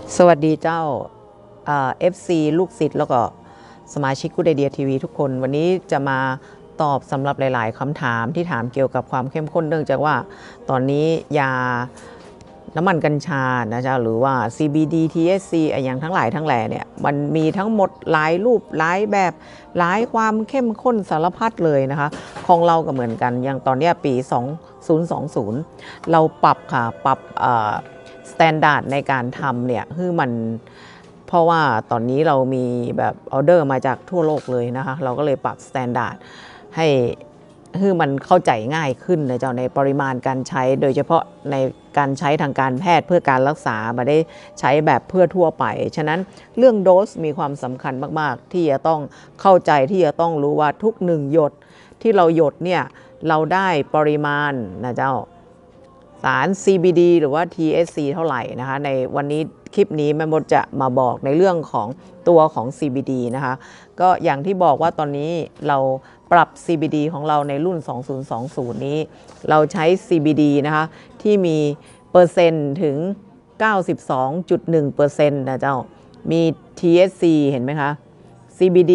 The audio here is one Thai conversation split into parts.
สวัสดีเจ้าFC ลูกศิษย์แล้วก็สมาชิกกูดไอเดียทีวีทุกคนวันนี้จะมาตอบสำหรับหลายๆคำถามที่ถามเกี่ยวกับความเข้มข้นเนื่องจากว่าตอนนี้ยาน้ำมันกัญชานะจ๊ะหรือว่า CBD THC อย่างทั้งหลายทั้งแหล่เนี่ยมันมีทั้งหมดหลายรูปหลายแบบหลายความเข้มข้นสารพัดเลยนะคะของเราก็เหมือนกันอย่างตอนนี้ปี 2020 เราปรับค่ะปรับสแตนดาร์ดในการทำเนี่ยคือมันเพราะว่าตอนนี้เรามีแบบออเดอร์มาจากทั่วโลกเลยนะคะเราก็เลยปรับสแตนดาร์ดให้คือมันเข้าใจง่ายขึ้นนะเจ้าในปริมาณการใช้โดยเฉพาะในการใช้ทางการแพทย์เพื่อการรักษาไม่ได้ใช้แบบเพื่อทั่วไปฉะนั้นเรื่องโดสมีความสำคัญมากๆที่จะต้องเข้าใจที่จะต้องรู้ว่าทุก1หยดที่เราหยดเนี่ยเราได้ปริมาณนะเจ้าสาร CBD หรือว่า THC เท่าไหร่นะคะในวันนี้คลิปนี้แม่มดจะมาบอกในเรื่องของตัวของ CBD นะคะก็อย่างที่บอกว่าตอนนี้เราปรับ CBD ของเราในรุ่น 2020 นี้เราใช้ CBD นะคะที่มีเปอร์เซ็นต์ถึง 92.1% นะเจ้ามี THC เห็นไหมคะ CBD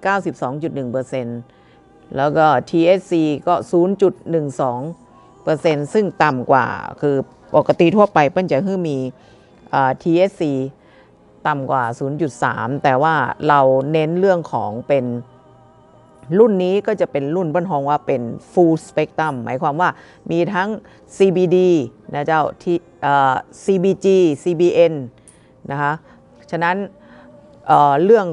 92.1% แล้วก็ THC ก็ 0.12%ซึ่งต่ำกว่าคือปกติทั่วไปเปิ้ลจะมีTHC ต่ำกว่า 0.3 แต่ว่าเราเน้นเรื่องของเป็นรุ่นนี้ก็จะเป็นรุ่นเปิ้ลฮ้องว่าเป็น full spectrum หมายความว่ามีทั้ง CBD นะเจ้าที่CBG CBN นะคะฉะนั้นเรื่อง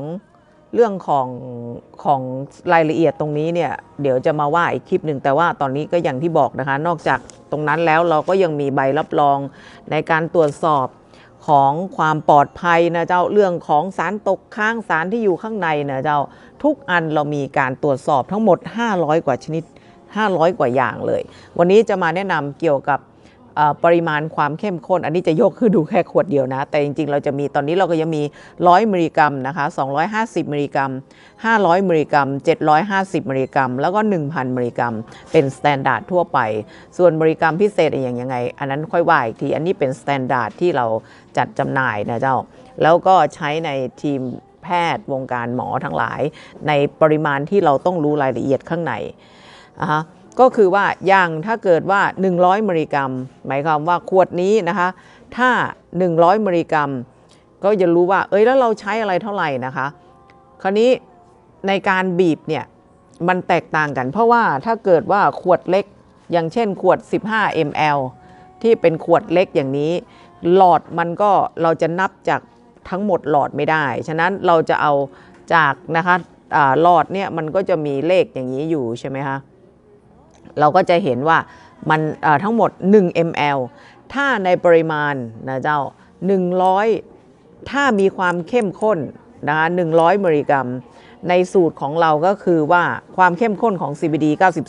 ของรายละเอียดตรงนี้เนี่ยเดี๋ยวจะมาว่าอีกคลิปหนึ่งแต่ว่าตอนนี้ก็อย่างที่บอกนะคะนอกจากตรงนั้นแล้วเราก็ยังมีใบรับรองในการตรวจสอบของความปลอดภัยนะเจ้าเรื่องของสารตกค้างสารที่อยู่ข้างในนะเจ้าทุกอันเรามีการตรวจสอบทั้งหมด500กว่าชนิด500กว่าอย่างเลยวันนี้จะมาแนะนำเกี่ยวกับปริมาณความเข้มข้นอันนี้จะยกคือดูแค่ขวดเดียวนะแต่จริงๆเราจะมีตอนนี้เราก็ยังมี100มิลลิกรัมนะคะ250มิลลิกรัม500มิลลิกรัม750มิลลิกรัมแล้วก็ 1,000 มิลลิกรัมเป็นสแตนดาร์ดทั่วไปส่วนมิลลิกรัมพิเศษอย่างยังไงอันนั้นค่อยว่าอีกทีอันนี้เป็นสแตนดาร์ดที่เราจัดจำหน่ายนะเจ้าแล้วก็ใช้ในทีมแพทย์วงการหมอทั้งหลายในปริมาณที่เราต้องรู้รายละเอียดข้างในก็คือว่าอย่างถ้าเกิดว่า100มิลลิกรัมหมายความว่าขวดนี้นะคะถ้า100มิลลิกรัมก็จะรู้ว่าแล้วเราใช้อะไรเท่าไหร่นะคะคราวนี้ในการบีบเนี่ยมันแตกต่างกันเพราะว่าถ้าเกิดว่าขวดเล็กอย่างเช่นขวด15 ml ที่เป็นขวดเล็กอย่างนี้หลอดมันก็เราจะนับจากทั้งหมดหลอดไม่ได้ฉะนั้นเราจะเอาจากนะคะหลอดเนี่ยมันก็จะมีเลขอย่างนี้อยู่ใช่ไหมคะเราก็จะเห็นว่ามันทั้งหมด1 ml ถ้าในปริมาณนะเจ้า100ถ้ามีความเข้มข้นนะคะ100มิลลิกรัมในสูตรของเราก็คือว่าความเข้มข้นของ CBD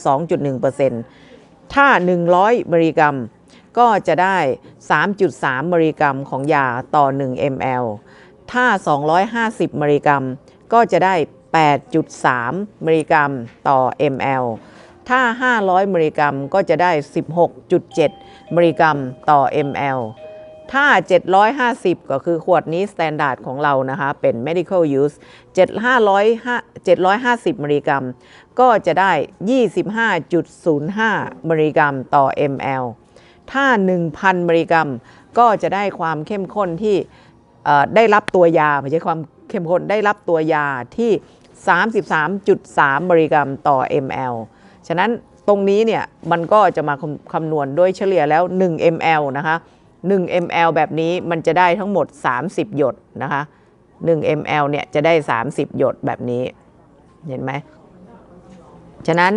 92.1% ถ้า100มิลลิกรัมก็จะได้ 3.3 มิลลิกรัมของยาต่อ1 ml ถ้า250มิลลิกรัมก็จะได้ 8.3 มิลลิกรัมต่อ mlถ้า500มิลลิกรัมก็จะได้ 16.7 มิลลิกรัมต่อ ml ถ้า750ก็คือขวดนี้สแตนดาร์ดของเรานะคะเป็น medical use 750มิลลิกรัมก็จะได้ 25.05 มิลลิกรัมต่อ ml ถ้า 1,000 มิลลิกรัมก็จะได้ความเข้มข้นที่ได้รับตัวยาไม่ใช่ความเข้มข้นได้รับตัวยาที่ 33.3 มิลลิกรัมต่อ mlฉะนั้นตรงนี้เนี่ยมันก็จะมาคำนวณโดยเฉลี่ยแล้ว1 ml นะคะ1 ml แบบนี้มันจะได้ทั้งหมด30หยดนะคะ1 ml เนี่ยจะได้30หยดแบบนี้เห็นไหมฉะนั้น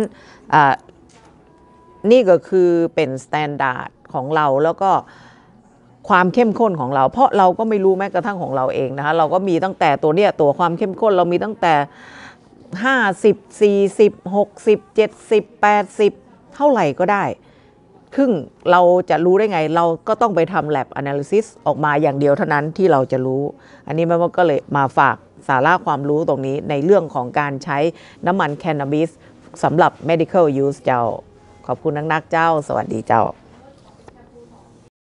นี่ก็คือเป็นสแตนดาร์ดของเราแล้วก็ความเข้มข้นของเราเพราะเราก็ไม่รู้แม้กระทั่งของเราเองนะคะเราก็มีตั้งแต่ตัวเนี้ยตัวความเข้มข้นเรามีตั้งแต่50 40 60 70 80เท่าไหร่ก็ได้ซึ่งเราจะรู้ได้ไงเราก็ต้องไปทำ lab analysis ออกมาอย่างเดียวเท่านั้นที่เราจะรู้อันนี้แม่ก็เลยมาฝากสาระความรู้ตรงนี้ในเรื่องของการใช้น้ำมันแคนาบิสสำหรับ medical use เจ้าขอบคุณนักเจ้าสวัสดีเจ้า